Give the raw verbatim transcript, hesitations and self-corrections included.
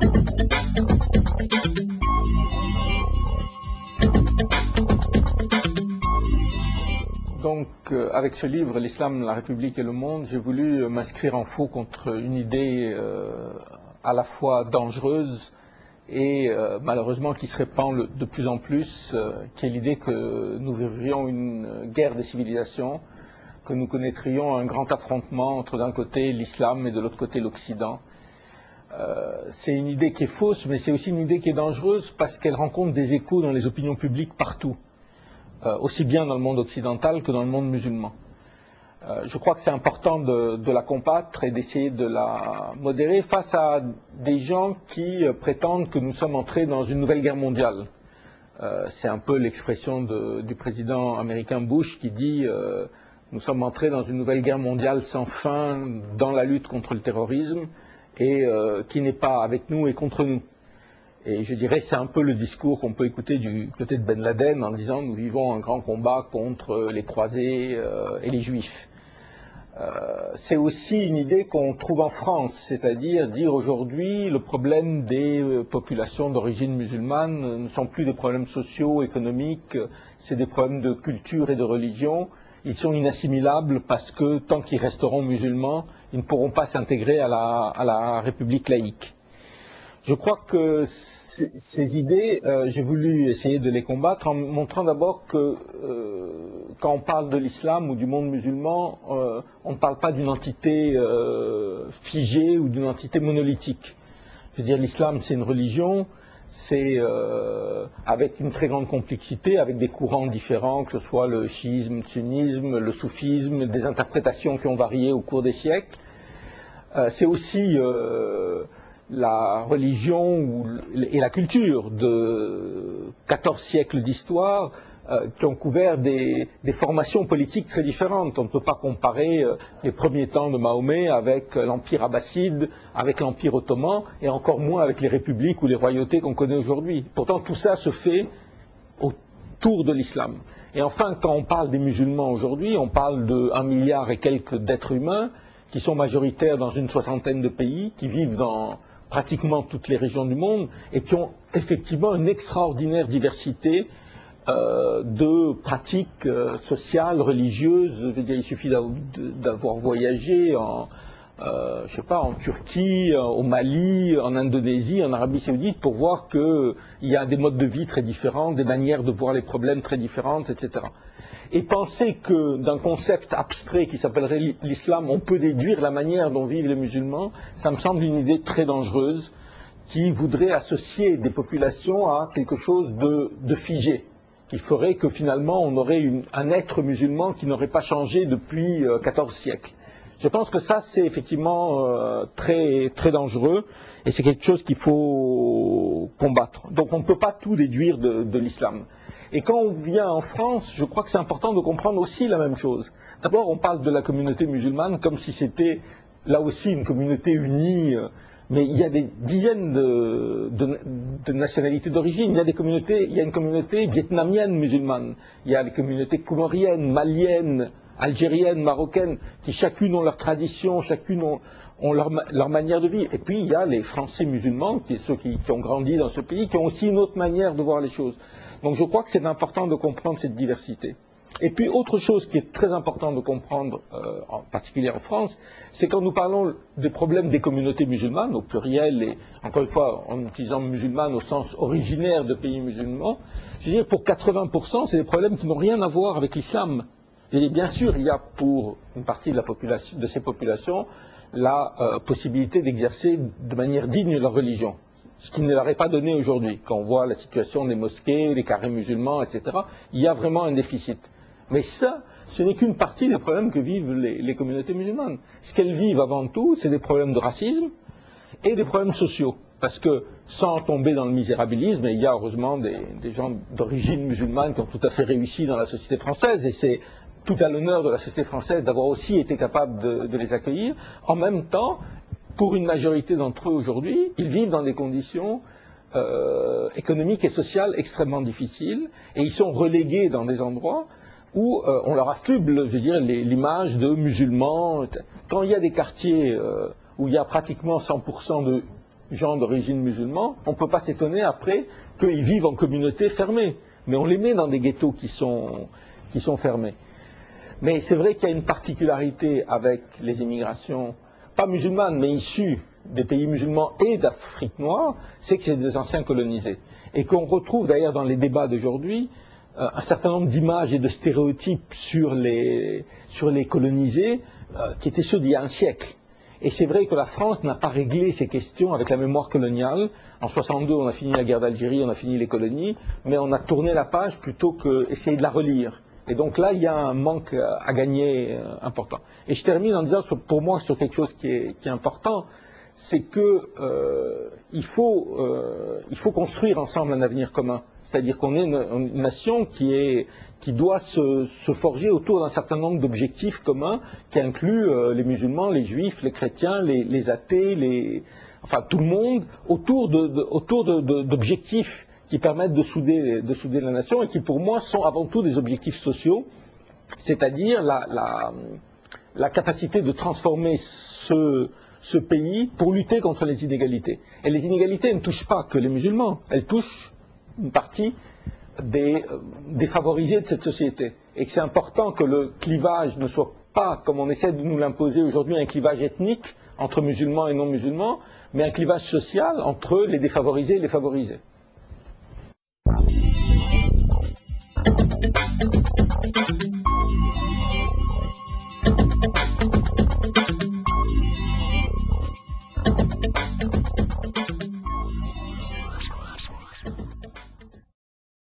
Donc, euh, avec ce livre, L'Islam, la République et le monde, j'ai voulu m'inscrire en faux contre une idée euh, à la fois dangereuse et euh, malheureusement qui se répand le, de plus en plus, euh, qui est l'idée que nous vivrions une guerre des civilisations, que nous connaîtrions un grand affrontement entre d'un côté l'islam et de l'autre côté l'Occident. Euh, c'est une idée qui est fausse, mais c'est aussi une idée qui est dangereuse parce qu'elle rencontre des échos dans les opinions publiques partout. Euh, aussi bien dans le monde occidental que dans le monde musulman. Euh, je crois que c'est important de, de la combattre et d'essayer de la modérer face à des gens qui euh, prétendent que nous sommes entrés dans une nouvelle guerre mondiale. Euh, c'est un peu l'expression du président américain Bush qui dit euh, nous sommes entrés dans une nouvelle guerre mondiale sans fin dans la lutte contre le terrorisme et euh, qui n'est pas avec nous et contre nous. Et je dirais c'est un peu le discours qu'on peut écouter du côté de Ben Laden en disant nous vivons un grand combat contre les croisés euh, et les juifs. Euh, c'est aussi une idée qu'on trouve en France, c'est-à-dire dire aujourd'hui le problème des populations d'origine musulmane ne sont plus des problèmes sociaux, économiques, c'est des problèmes de culture et de religion. Ils sont inassimilables parce que tant qu'ils resteront musulmans, ils ne pourront pas s'intégrer à la, à la République laïque. Je crois que ces idées, euh, j'ai voulu essayer de les combattre en montrant d'abord que euh, quand on parle de l'islam ou du monde musulman, euh, on ne parle pas d'une entité euh, figée ou d'une entité monolithique. Je veux dire, l'islam c'est une religion, c'est euh, avec une très grande complexité, avec des courants différents, que ce soit le chiisme, le sunnisme, le soufisme, des interprétations qui ont varié au cours des siècles. Euh, c'est aussi euh, la religion ou, et la culture de quatorze siècles d'histoire euh, qui ont couvert des, des formations politiques très différentes. On ne peut pas comparer euh, les premiers temps de Mahomet avec euh, l'Empire abbasside, avec l'Empire ottoman, et encore moins avec les républiques ou les royautés qu'on connaît aujourd'hui. Pourtant, tout ça se fait autour de l'islam. Et enfin, quand on parle des musulmans aujourd'hui, on parle de un milliard et quelques d'êtres humains qui sont majoritaires dans une soixantaine de pays, qui vivent dans pratiquement toutes les régions du monde et qui ont effectivement une extraordinaire diversité euh, de pratiques euh, sociales, religieuses. Je veux dire, il suffit d'avoir voyagé en, euh, je sais pas, en Turquie, au Mali, en Indonésie, en Arabie Saoudite pour voir qu'il y a des modes de vie très différents, des manières de voir les problèmes très différentes, et cetera. Et penser que d'un concept abstrait qui s'appellerait l'islam, on peut déduire la manière dont vivent les musulmans, ça me semble une idée très dangereuse qui voudrait associer des populations à quelque chose de, de figé, qui ferait que finalement on aurait une, un être musulman qui n'aurait pas changé depuis euh, quatorze siècles. Je pense que ça c'est effectivement euh, très, très dangereux et c'est quelque chose qu'il faut combattre. Donc on ne peut pas tout déduire de, de l'islam. Et quand on vient en France, je crois que c'est important de comprendre aussi la même chose. D'abord, on parle de la communauté musulmane comme si c'était là aussi une communauté unie, mais il y a des dizaines de, de, de nationalités d'origine. Il y a des communautés, il y a une communauté vietnamienne musulmane, il y a les communautés comoriennes, maliennes, algériennes, marocaines, qui chacune ont leur tradition, chacune ont, ont leur, leur manière de vivre. Et puis il y a les Français musulmans, qui sont ceux qui, qui ont grandi dans ce pays, qui ont aussi une autre manière de voir les choses. Donc je crois que c'est important de comprendre cette diversité. Et puis autre chose qui est très important de comprendre, euh, en particulier en France, c'est quand nous parlons des problèmes des communautés musulmanes, au pluriel, et encore une fois en utilisant musulmanes au sens originaire de pays musulmans, je veux dire pour quatre-vingts pour cent c'est des problèmes qui n'ont rien à voir avec l'islam. Et bien sûr il y a pour une partie de, la population, de ces populations la euh, possibilité d'exercer de manière digne leur religion. Ce qui ne leur est pas donné aujourd'hui. Quand on voit la situation des mosquées, les carrés musulmans, et cetera, il y a vraiment un déficit. Mais ça, ce n'est qu'une partie des problèmes que vivent les, les communautés musulmanes. Ce qu'elles vivent avant tout, c'est des problèmes de racisme et des problèmes sociaux. Parce que, sans tomber dans le misérabilisme, et il y a heureusement des, des gens d'origine musulmane qui ont tout à fait réussi dans la société française, et c'est tout à l'honneur de la société française d'avoir aussi été capable de, de les accueillir. En même temps, pour une majorité d'entre eux aujourd'hui, ils vivent dans des conditions euh, économiques et sociales extrêmement difficiles et ils sont relégués dans des endroits où euh, on leur affuble, je veux dire, l'image de musulmans. Quand il y a des quartiers euh, où il y a pratiquement cent pour cent de gens d'origine musulmane, on ne peut pas s'étonner après qu'ils vivent en communauté fermée. Mais on les met dans des ghettos qui sont, qui sont fermés. Mais c'est vrai qu'il y a une particularité avec les immigrations, pas musulmanes, mais issues des pays musulmans et d'Afrique noire, c'est que c'est des anciens colonisés. Et qu'on retrouve d'ailleurs dans les débats d'aujourd'hui euh, un certain nombre d'images et de stéréotypes sur les, sur les colonisés euh, qui étaient ceux d'il y a un siècle. Et c'est vrai que la France n'a pas réglé ces questions avec la mémoire coloniale. En soixante-deux, on a fini la guerre d'Algérie, on a fini les colonies, mais on a tourné la page plutôt qu'essayer de la relire. Et donc là, il y a un manque à gagner important. Et je termine en disant, pour moi, sur quelque chose qui est, qui est important, c'est qu'il euh, faut, euh, il faut construire ensemble un avenir commun. C'est-à-dire qu'on est une, une nation qui, est, qui doit se, se forger autour d'un certain nombre d'objectifs communs qui incluent euh, les musulmans, les juifs, les chrétiens, les, les athées, les, enfin tout le monde, autour de, de, autour de, de, d'objectifs qui permettent de souder, de souder la nation et qui pour moi sont avant tout des objectifs sociaux, c'est-à-dire la, la, la capacité de transformer ce, ce pays pour lutter contre les inégalités. Et les inégalités ne touchent pas que les musulmans, elles touchent une partie des défavorisés de cette société. Et que c'est important que le clivage ne soit pas, comme on essaie de nous l'imposer aujourd'hui, un clivage ethnique entre musulmans et non musulmans, mais un clivage social entre les défavorisés et les favorisés.